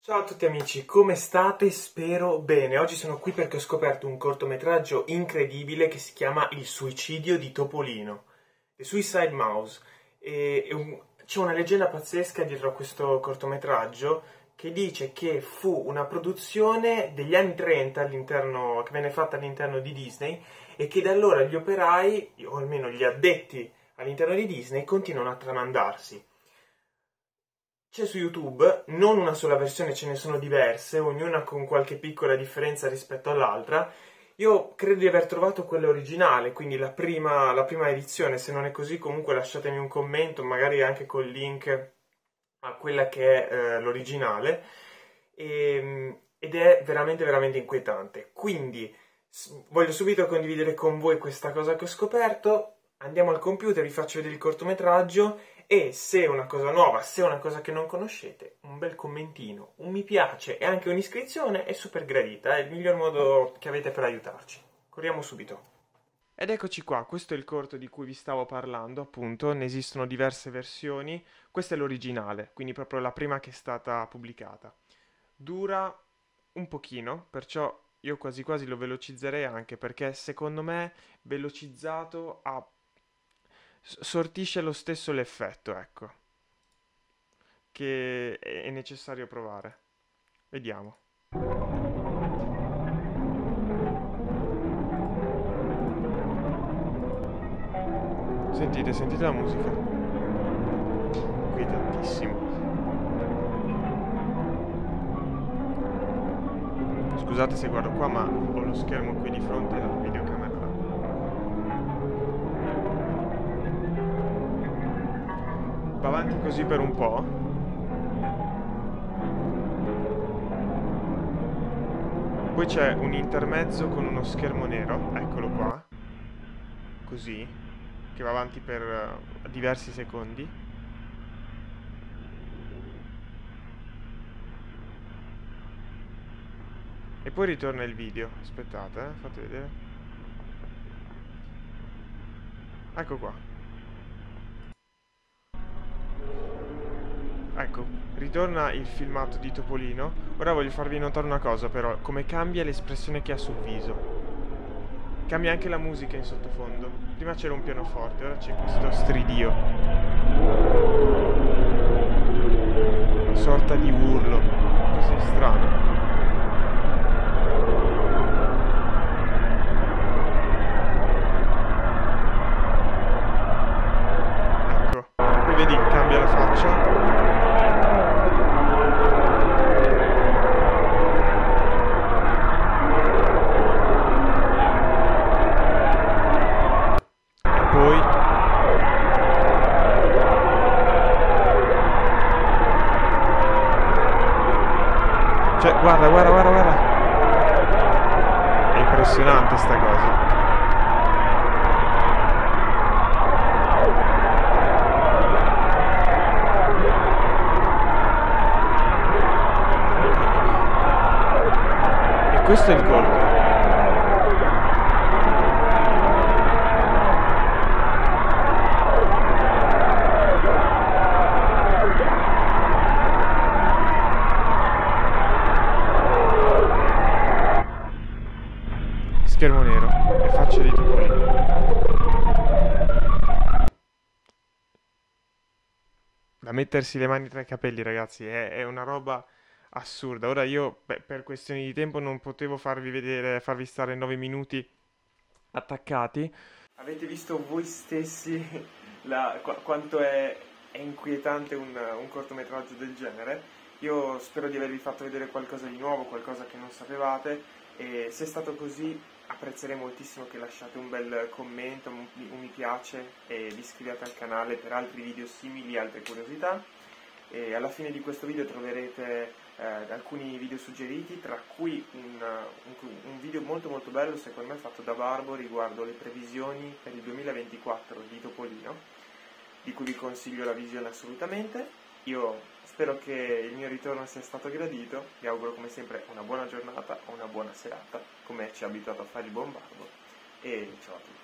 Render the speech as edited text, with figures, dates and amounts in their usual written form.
Ciao a tutti amici, come state? Spero bene. Oggi sono qui perché ho scoperto un cortometraggio incredibile che si chiama Il suicidio di Topolino, The Suicide Mouse. C'è una leggenda pazzesca dietro a questo cortometraggio che dice che fu una produzione degli anni 30 che venne fatta all'interno di Disney e che da allora gli operai, o almeno gli addetti all'interno di Disney, continuano a tramandarsi. C'è su YouTube, non una sola versione, ce ne sono diverse, ognuna con qualche piccola differenza rispetto all'altra. Io credo di aver trovato quella originale, quindi la prima edizione. Se non è così, comunque lasciatemi un commento, magari anche col link a quella che è l'originale. Ed è veramente veramente inquietante. Quindi voglio subito condividere con voi questa cosa che ho scoperto. Andiamo al computer, vi faccio vedere il cortometraggio e se è una cosa nuova, se è una cosa che non conoscete, un bel commentino, un mi piace e anche un'iscrizione è super gradita, è il miglior modo che avete per aiutarci. Corriamo subito. Ed eccoci qua, questo è il corto di cui vi stavo parlando, appunto, ne esistono diverse versioni, questa è l'originale, quindi proprio la prima che è stata pubblicata. Dura un pochino, perciò io quasi quasi lo velocizzerei anche perché secondo me velocizzato sortisce lo stesso l'effetto, ecco, che è necessario provare. Vediamo. Sentite la musica. Inquietantissimo. Scusate se guardo qua, ma ho lo schermo qui di fronte alla videocamera. Va avanti così per un po'. Poi c'è un intermezzo con uno schermo nero, eccolo qua, così, che va avanti per diversi secondi. E poi ritorna il video, aspettate, fate vedere. Ecco qua. Ecco, ritorna il filmato di Topolino. Ora voglio farvi notare una cosa però, come cambia l'espressione che ha sul viso. Cambia anche la musica in sottofondo. Prima c'era un pianoforte, ora c'è questo stridio. Una sorta di urlo, così strano. Ecco, qui vedi, cambia la faccia. Poi cioè guarda è impressionante sta cosa. E questo è il corto. Schermo nero e faccia di Topolino. Da mettersi le mani tra i capelli, ragazzi, è una roba assurda. Ora io, per questioni di tempo, non potevo farvi stare 9 minuti attaccati. Avete visto voi stessi quanto è inquietante un cortometraggio del genere. Io spero di avervi fatto vedere qualcosa di nuovo, qualcosa che non sapevate. E se è stato così apprezzerei moltissimo che lasciate un bel commento, un mi piace e vi iscriviate al canale per altri video simili, altre curiosità. E alla fine di questo video troverete alcuni video suggeriti, tra cui un video molto molto bello secondo me fatto da Barbo riguardo le previsioni per il 2024 di Topolino, di cui vi consiglio la visione assolutamente. Io spero che il mio ritorno sia stato gradito, vi auguro come sempre una buona giornata o una buona serata, come ci ha abituato a fare il buon Barbo, e ciao a tutti.